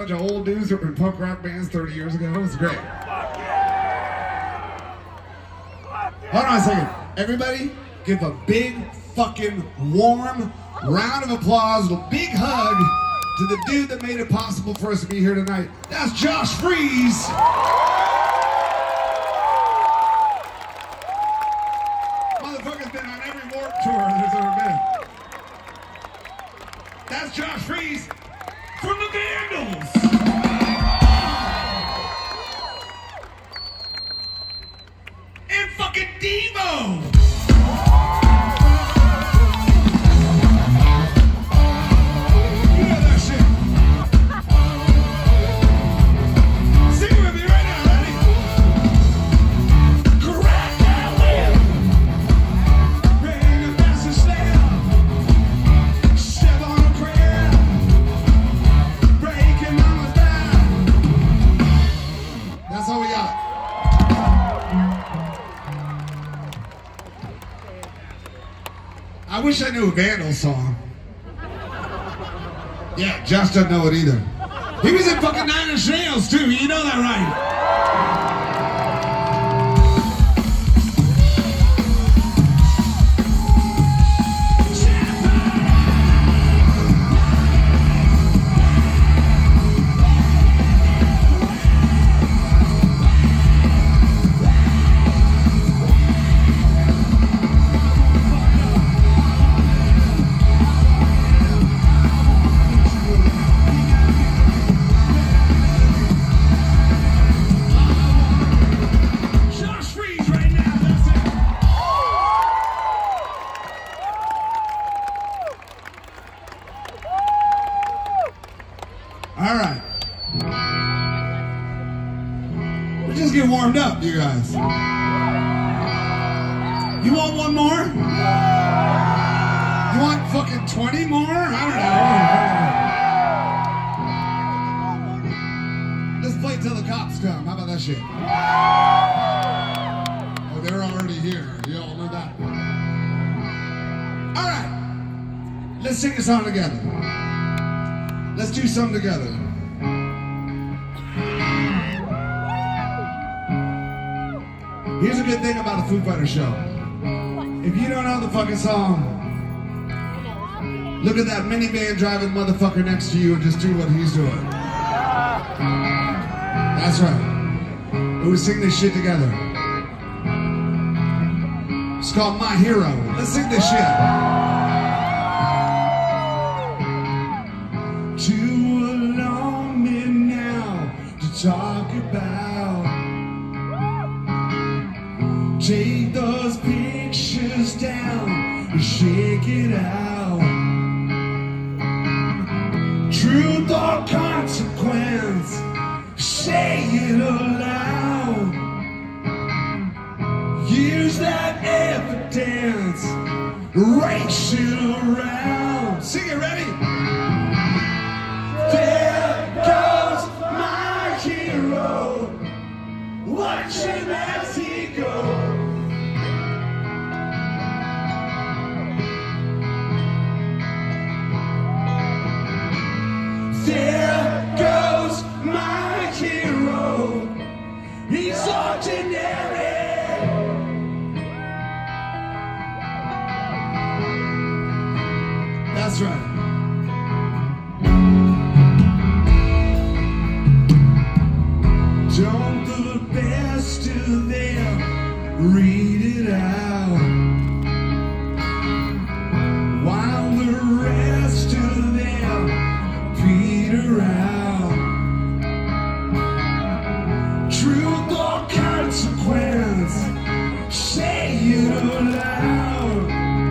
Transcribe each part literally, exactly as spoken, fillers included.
bunch of old dudes that were in punk rock bands thirty years ago. It was great. Hold on a second. Everybody, give a big, fucking, warm round of applause, a big hug to the dude that made it possible for us to be here tonight. That's Josh Freese. Motherfucker's been on every Warped Tour there's ever been. That's Josh Freese from the Vandals. And fucking Devo. I wish I knew a Vandals song. Yeah, Josh doesn't know it either. He was in fucking Nine Inch Nails too, you know that right? All right. We'll just get warmed up, you guys. You want one more? You want fucking twenty more? I don't know. Let's play till the cops come. How about that shit? Oh, they're already here. You all know that. All right. Let's sing a song together. Let's do something together. Here's a good thing about the Foo Fighters show. If you don't know the fucking song, look at that minivan driving motherfucker next to you and just do what he's doing. That's right. We sing this shit together. It's called My Hero. Let's sing this shit. Talk about. Take those pictures down and shake it out. Truth or consequence, say it aloud. Use that evidence, race it around. Sing it, ready? There goes hero, watch him as he goes. There goes my hero, he's ordinary. That's right. Don't the best of them read it out, while the rest of them peter out. Truth or consequence, say it aloud.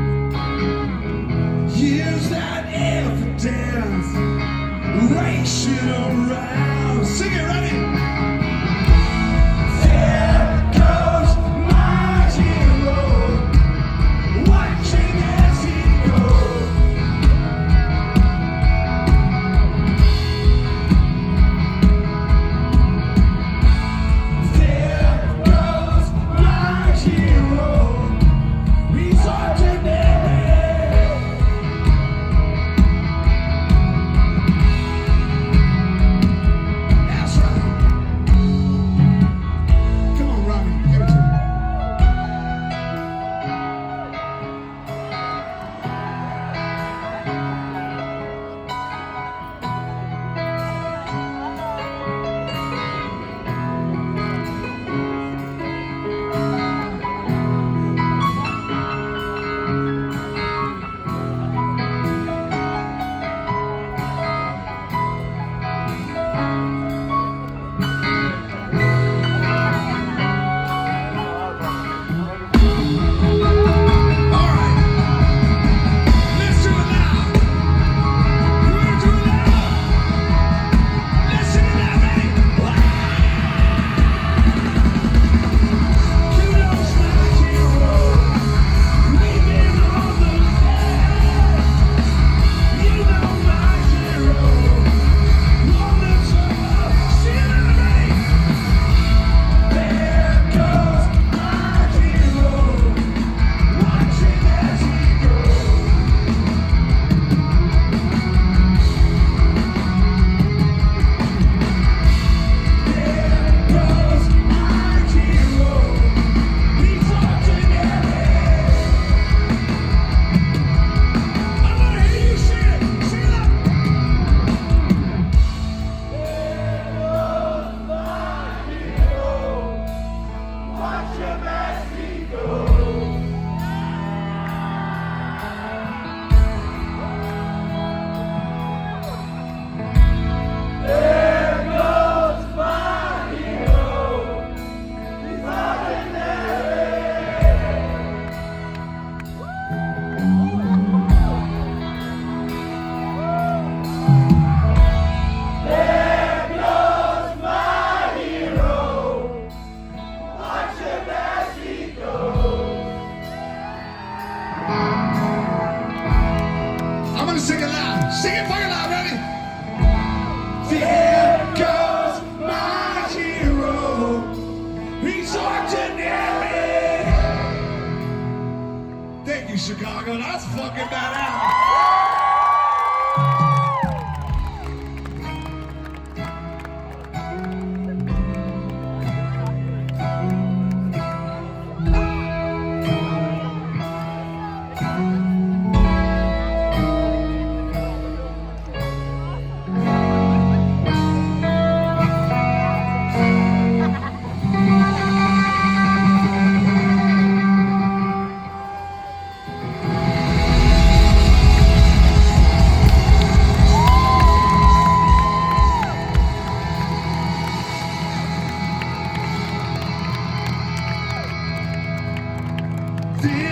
Use that evidence, race it around. Sing it, ready? There goes my hero. Sing it fucking loud, ready? There goes my hero. He's ordinary. Thank you, Chicago. That's fucking badass. The